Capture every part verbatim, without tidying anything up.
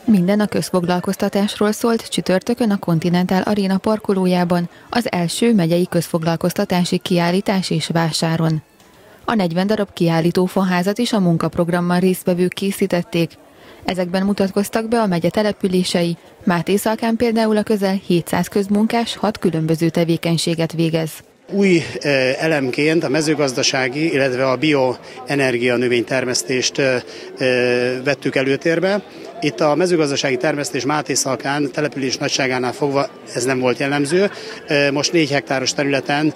Minden a közfoglalkoztatásról szólt csütörtökön a Continental Arena parkolójában, az első megyei közfoglalkoztatási kiállítás és vásáron. A negyven darab kiállító faházat is a munkaprogramban résztvevők készítették. Ezekben mutatkoztak be a megye települései, Mátészalkán például a közel hétszáz közmunkás hat különböző tevékenységet végez. Új elemként a mezőgazdasági, illetve a bioenergia növénytermesztést vettük előtérbe. Itt a mezőgazdasági termesztés Mátészalkán település nagyságánál fogva ez nem volt jellemző. Most négy hektáros területen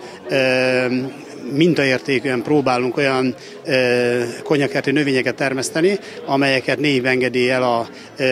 mintaértékűen próbálunk olyan konyakerti növényeket termeszteni, amelyeket név engedéllyel a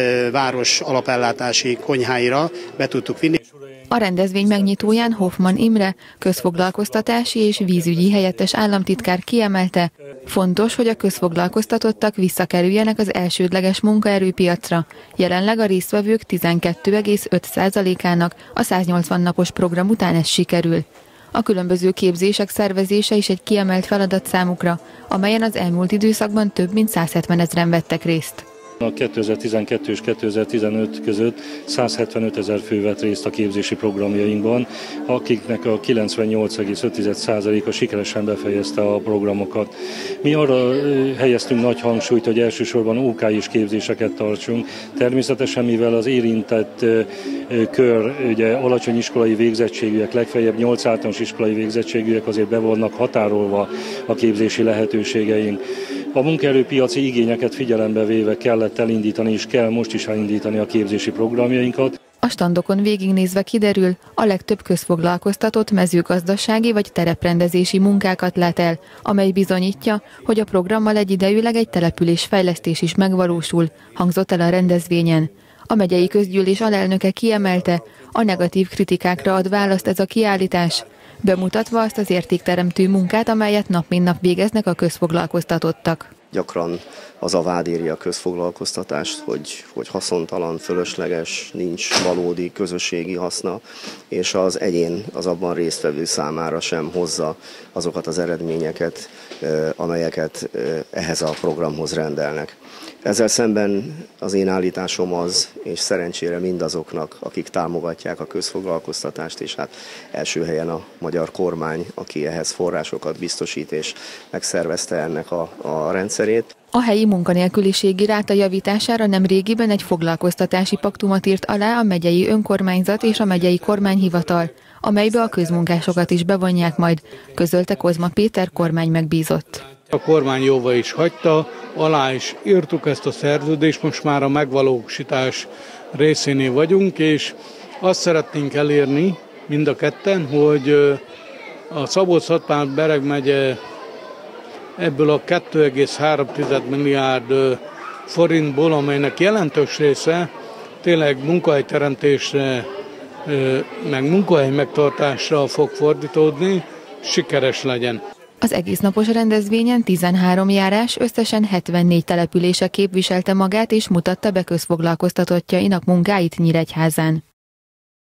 város alapellátási konyháira be tudtuk vinni. A rendezvény megnyitóján Hoffmann Imre, közfoglalkoztatási és vízügyi helyettes államtitkár kiemelte, fontos, hogy a közfoglalkoztatottak visszakerüljenek az elsődleges munkaerőpiacra. Jelenleg a résztvevők tizenkét egész öt százalékának a száznyolcvan napos program után ez sikerül. A különböző képzések szervezése is egy kiemelt feladat számukra, amelyen az elmúlt időszakban több mint százhetven ezren vettek részt. A kétezer-tizenkettő és kétezer-tizenöt között százhetvenöt ezer fő vett részt a képzési programjainkban, akiknek a kilencvennyolc egész öt százaléka sikeresen befejezte a programokat. Mi arra helyeztünk nagy hangsúlyt, hogy elsősorban ó ká is képzéseket tartsunk. Természetesen, mivel az érintett kör, ugye alacsony iskolai végzettségűek, legfeljebb nyolc általános iskolai végzettségűek, azért be vannak határolva a képzési lehetőségeink. A munkaerőpiaci igényeket figyelembe véve kellett elindítani, és kell most is elindítani a képzési programjainkat. A standokon végignézve kiderül, a legtöbb közfoglalkoztatott mezőgazdasági vagy tereprendezési munkákat lát el, amely bizonyítja, hogy a programmal egyidejűleg egy településfejlesztés is megvalósul, hangzott el a rendezvényen. A megyei közgyűlés alelnöke kiemelte, a negatív kritikákra ad választ ez a kiállítás, bemutatva azt az értékteremtő munkát, amelyet nap mint nap végeznek a közfoglalkoztatottak. Gyakran az a vád éri a közfoglalkoztatást, hogy, hogy haszontalan, fölösleges, nincs valódi közösségi haszna, és az egyén az abban résztvevő számára sem hozza azokat az eredményeket, amelyeket ehhez a programhoz rendelnek. Ezzel szemben az én állításom az, és szerencsére mindazoknak, akik támogatják a közfoglalkoztatást, és hát első helyen a magyar kormány, aki ehhez forrásokat biztosít és megszervezte ennek a, a rendszerét. A helyi munkanélküliségi ráta javítására nemrégiben egy foglalkoztatási paktumot írt alá a megyei önkormányzat és a megyei kormányhivatal, amelybe a közmunkásokat is bevonják majd, közölte Kozma Péter kormány megbízott. A kormány jóvá is hagyta, alá is írtuk ezt a szerződést, most már a megvalósítás részénél vagyunk, és azt szeretnénk elérni mind a ketten, hogy a Szabolcs-Szatmár-Bereg megye ebből a két egész három milliárd forintból, amelynek jelentős része tényleg munkahelyteremtésre, meg munkahely megtartásra fog fordítódni, sikeres legyen. Az egésznapos rendezvényen tizenhárom járás, összesen hetvennégy települése képviselte magát és mutatta be közfoglalkoztatottjainak munkáit Nyíregyházán.